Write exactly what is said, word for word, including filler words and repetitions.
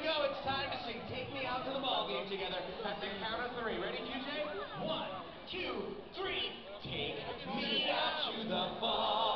go. It's time to sing Take Me Out to the Ball Game together at the count of three. Ready, Q J? One, two, three. Take me out to the ball.